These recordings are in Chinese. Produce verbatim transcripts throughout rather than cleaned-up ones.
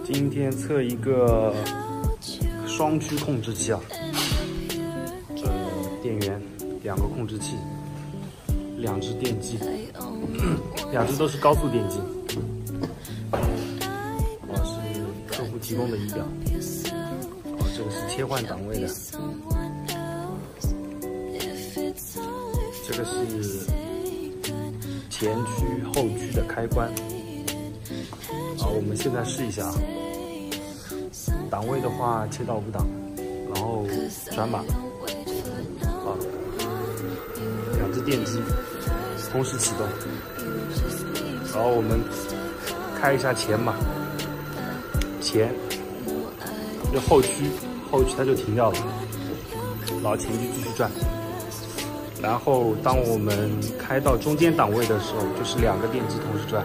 今天测一个双区控制器啊，呃，电源，两个控制器，两只电机，两只都是高速电机。哦，是客户提供的仪表。哦，这个是切换档位的。这个是前驱、后驱的开关。好，我们现在试一下啊。档位的话，切到五档，然后转码。好，两只电机同时启动。然后我们开一下前码，前，就后驱，后驱它就停掉了，然后前驱继续转。然后当我们开到中间档位的时候，就是两个电机同时转。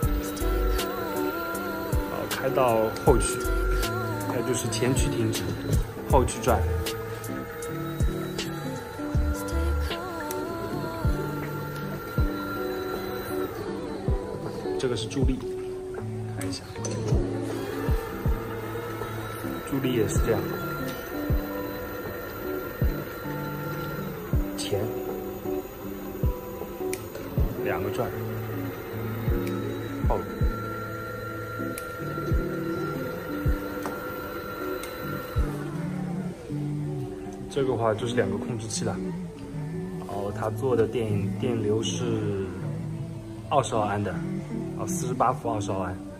然后开到后驱，那就是前驱停止，后驱转。这个是助力，看一下，助力也是这样，前两个转，后。这个话就是两个控制器了，然后它做的电电流是二十毫安的，啊，四十八伏二十毫安。